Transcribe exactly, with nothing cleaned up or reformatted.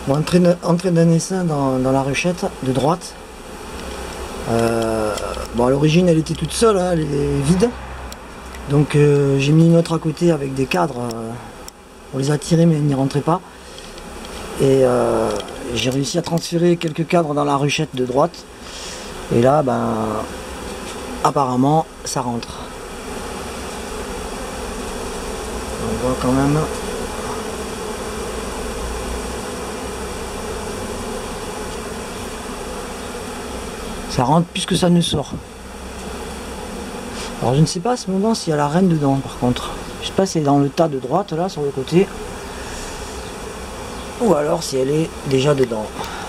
Bon, entraîne, entraîner ça dans, dans la ruchette de droite. Euh, bon, à l'origine, elle était toute seule, hein, elle est vide. Donc euh, j'ai mis une autre à côté avec des cadres. Euh, on les a tirés, mais ils n'y rentraient pas. Et euh, j'ai réussi à transférer quelques cadres dans la ruchette de droite. Et là, ben, apparemment, ça rentre. On voit quand même. Ça rentre plus que ça ne sort. Alors je ne sais pas à ce moment s'il y a la reine dedans par contre. Je sais pas si elle est dans le tas de droite là sur le côté. Ou alors si elle est déjà dedans.